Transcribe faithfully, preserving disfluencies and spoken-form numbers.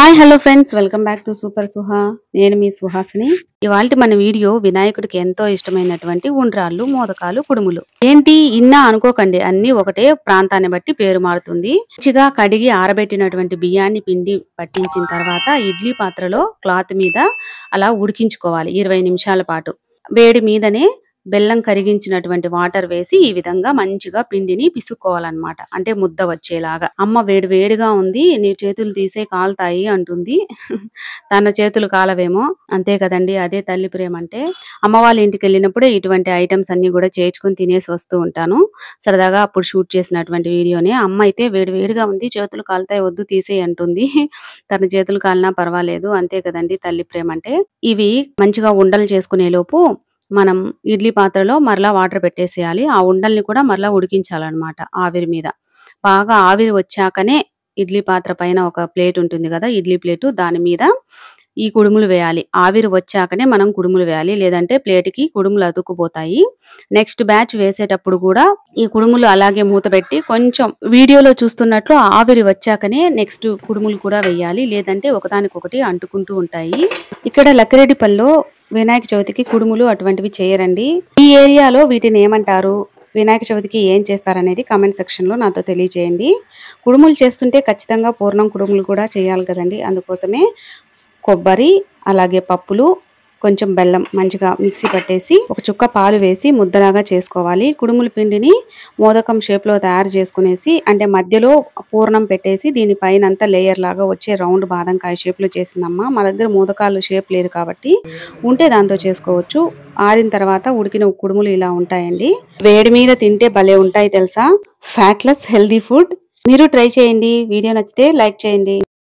Hi hello friends, welcome back to super Suha. నేను మీ సుహాసిని. ఇవాల్టి మన వీడియో వినాయకుడికి ఎంతో ఇష్టమైనటువంటి ఉండ్రాళ్ళు, మోదకాలు, కుడుములు. ఏంటి ఇన్నా అనుకోకండి, అన్ని ఒకటే ప్రాంతాన్ని బట్టి పేరు మారుతుంది. మంచిగా కడిగి ఆరబెట్టినటువంటి బియ్యాన్ని పిండి పట్టించిన తర్వాత ఇడ్లీ పాత్రలో క్లాత్ మీద అలా ఉడికించుకోవాలి ఇరవై నిమిషాల పాటు. వేడి మీదనే బెల్లం కరిగించినటువంటి వాటర్ వేసి ఈ విధంగా మంచిగా పిండిని పిసుక్కోవాలన్నమాట. అంటే ముద్ద వచ్చేలాగా. అమ్మ వేడి వేడిగా ఉంది, నీ చేతులు తీసే కాలుతాయి అంటుంది. తన చేతులు కాలవేమో, అంతే కదండి, అదే తల్లి ప్రేమ అంటే. అమ్మ వాళ్ళ ఇంటికి వెళ్ళినప్పుడే ఇటువంటి ఐటమ్స్ అన్ని కూడా చేర్చుకొని తినేసి వస్తూ ఉంటాను. సరదాగా అప్పుడు షూట్ చేసినటువంటి వీడియోని. అమ్మ అయితే వేడి వేడిగా ఉంది, చేతులు కాలుతాయి, వద్దు తీసేయి అంటుంది. తన చేతులు కాలినా పర్వాలేదు, అంతే కదండి తల్లి ప్రేమ అంటే. ఇవి మంచిగా ఉండలు చేసుకునే లోపు మనం ఇడ్లీ పాత్రలో మరలా వాటర్ పెట్టేసేయాలి. ఆ ఉండల్ని కూడా మరలా ఉడికించాలన్నమాట ఆవిరి మీద. బాగా ఆవిరి వచ్చాకనే ఇడ్లీ పాత్ర పైన ఒక ప్లేట్ ఉంటుంది కదా, ఇడ్లీ ప్లేటు, దాని మీద ఈ కుడుములు వేయాలి. ఆవిరి వచ్చాకనే మనం కుడుములు వేయాలి, లేదంటే ప్లేట్కి కుడుములు అతుక్కుపోతాయి. నెక్స్ట్ బ్యాచ్ వేసేటప్పుడు కూడా ఈ కుడుములు అలాగే మూత పెట్టి కొంచెం వీడియోలో చూస్తున్నట్లు ఆవిరి వచ్చాకనే నెక్స్ట్ కుడుములు కూడా వేయాలి, లేదంటే ఒకదానికొకటి అంటుకుంటూ ఉంటాయి. ఇక్కడ లక్కిరెడ్డిపల్లిలో వినాయక చవితికి కుడుములు అటువంటివి చేయరండి. ఈ ఏరియాలో వీటిని ఏమంటారు, వినాయక చవితికి ఏం చేస్తారనేది కామెంట్ సెక్షన్లో నాతో తెలియజేయండి. కుడుములు చేస్తుంటే ఖచ్చితంగా పూర్ణం కుడుములు కూడా చేయాలి కదండి. అందుకోసమే కొబ్బరి, అలాగే పప్పులు, కొంచెం బెల్లం మంచిగా మిక్సీ పట్టేసి ఒక చుక్క పాలు వేసి ముద్దలాగా చేసుకోవాలి. కుడుముల పిండిని మోదకం షేప్లో తయారు చేసుకునేసి, అంటే మధ్యలో పూర్ణం పెట్టేసి దీనిపైన అంతా లేయర్ లాగా వచ్చే రౌండ్ బాదంకాయ షేప్లో చేసిందమ్మా. మా దగ్గర మోదకాలు షేప్ లేదు కాబట్టి ఉంటే దాంతో చేసుకోవచ్చు. ఆరిన తర్వాత ఉడికిన కుడుములు ఇలా ఉంటాయండి. వేడి మీద తింటే భలే ఉంటాయి తెలుసా. Fatless healthy food. మీరు ట్రై చేయండి. వీడియో నచ్చితే లైక్ చేయండి.